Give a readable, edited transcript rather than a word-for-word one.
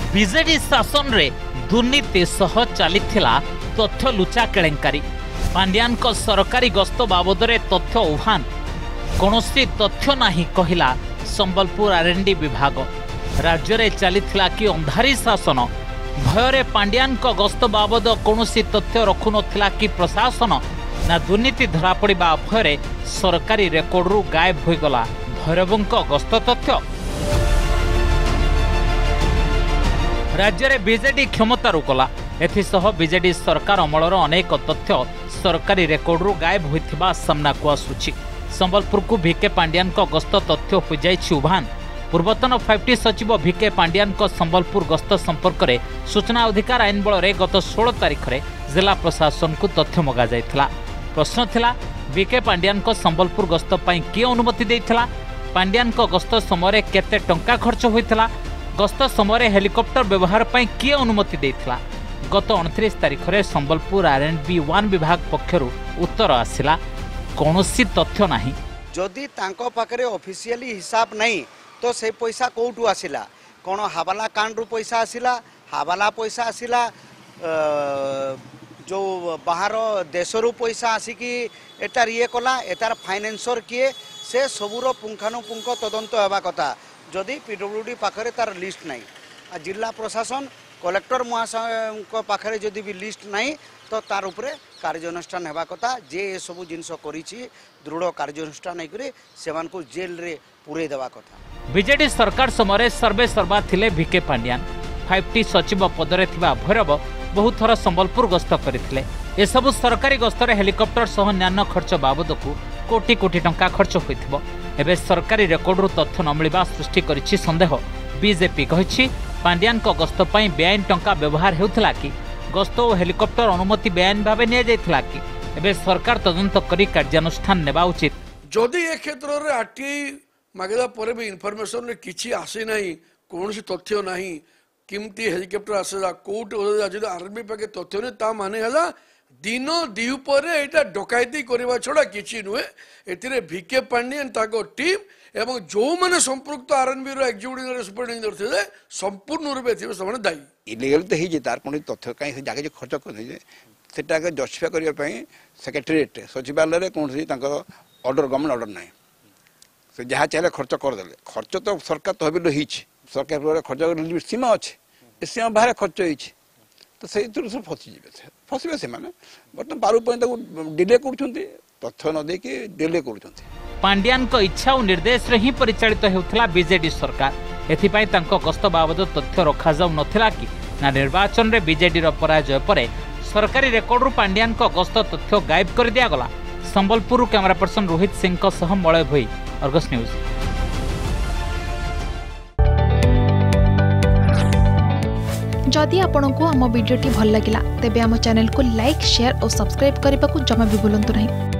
BJD शासन रे दुर्नीति सह चलीथिला तथ्य लुचा केलेंकारी। पांड्यान को सरकारी गस्त बाबदरे तथ्य उहान कौनसी तथ्य नहीं कहिला संबलपुर आरएनडी विभाग। राज्य रे चलीथिला कि अंधारी शासन भୟରେ पांड्यान को गस्त बाबद कौनसी तथ्य रखु नथिला कि प्रशासन ना दुर्नीति धरा पड़िबा भୟରେ सरकारी रेकर्ड रु गायब होई गला भैरवों गस्त तथ्य। राज्य रे बीजेडी क्षमतारू कला एथिसह बीजेडी सरकार अमलर अनेक तथ्य सरकारी रेकर्ड रु गायब होइथिबा सामना को आसुछि। संबलपुर को V.K. पांडियान को गस्त तथ्य हो जाइछि उभान। पूर्वतन 5T सचिव V.K. पांडियान को संबलपुर गस्त संपर्क में सूचना अधिकार आईन बल में गत 16 तारिख में जिला प्रशासन को तथ्य मगा जाइथिला। प्रश्न थिला V.K. पांडियान को संबलपुर गस्त पई किए अनुमति देइथिला, पांडियान को गस्त समय केते टंका खर्च होइथिला, गस्त समय हेलिकॉप्टर व्यवहार पई किए अनुमति देइथिला। गत 29 तारिख में संबलपुर आरएनबी 1 विभाग पक्षरु उत्तर आसिला कौनसी तथ्य नहीं। जदि तांको पाखरे ऑफिशियली हिसाब नहीं तो से पैसा कोठू आसिला, कौन हवाला कांड रु पैसा आसिला, हवाला पैसा आसिला, जो बाहर देश रु पैसा आसिकी एटार ये कला एटार फाइनेंसर किए से सबुर पुंखानुपुंख तदंत हेबा कथा। जदि पीडब्ल्यूडी पाखरे तार लिस्ट नहीं, जिला प्रशासन कलेक्टर महाशय पाखरे जदि भी लिस्ट नहीं तो तार उपरे कार्यानुष्ठान हेबा कथा। जे ए सबु जिनस करिछि दृढ़ कार्यानुष्ठान नहीं करे सेमान को जेल रे पुरे देवा कथा। बीजेडी सरकार समय सर्वे सर्वा थिले V.K. पांडियान। 5T सचिव पदरे थिबा भैरव बहुत थर संबलपुर गस्त करथिले। ए सबु सरकारी गस्तरे हेलिकॉप्टर सह न्यान खर्च बाबद को कोटी कोटी टंका खर्च होइथिबो। एबे सरकारी रेकर्ड रु तथ्य न मिलबा सृष्टि करिछि संदेह। बीजेपी कहिछि पांडियान को गस्त पई बेआईन टंका व्यवहार हेउथला कि गस्त और हेलिकॉप्टर अनुमति बेआईन भावे निया जाइथला कि एबे सरकार तदंत करी कार्यानुष्ठान नेबा उचित। जदि ए क्षेत्र रे आरटीआई मागेला परे भी इनफॉरमेशन रे किछि आसे नाही, कोनोसी तथ्य नाही, किमती हेलिकॉप्टर आसेला कोट जदि आरबी पाके तथ्य नै ता माने हला दिन दिउपरे एटा डकायती करबा छोड़ा किछि नुहे। एतिरे V.K. पांडियन ताको टीम एवं जो माने संपृक्त आरएनबी रो एग्जीक्यूटिव सुपरिटेंडेंट थे संपूर्ण रूपे थे समान दायी। इलीगल तो ही तार कोन तथ्य कहीं जाके जो खर्च कर सेटा के जस्टिफाई करिया पई सेक्रेटरीट सचिवालय रे कोनसी तांकर ऑर्डर गवर्नमेंट ऑर्डर नाही, से जहाँ चाहे खर्च कर देले। खर्च तो सरकार तहबिल रही सरकार खर्च सीमा अच्छे ए सीमा बाहर खर्च होइछि तो से फसबे से माने बर्तमान पारु पई डिले करूछंती तथ्य न दे के डिले करूछंती। पांडियान को इच्छा और निर्देश रे ही परिचालित हेउथला बीजेडी सरकार। एथिपाई तांको गस्त बाबद तथ्य रखा जाउ नथिला कि ना निर्वाचन रे बीजेडी रो पराजय परे सरकारी रेकर्ड रु पांडियान को गस्त तथ्य गायब कर दिया गला। संबलपुर कैमरा पर्सन रोहित सिंह को सह मलय भई, अर्गस न्यूज। जदि आपंक आम भिडी भल लगा तेब आम चैनल को लाइक, शेयर और सब्सक्राइब करने को जमा भी भूलु नहीं।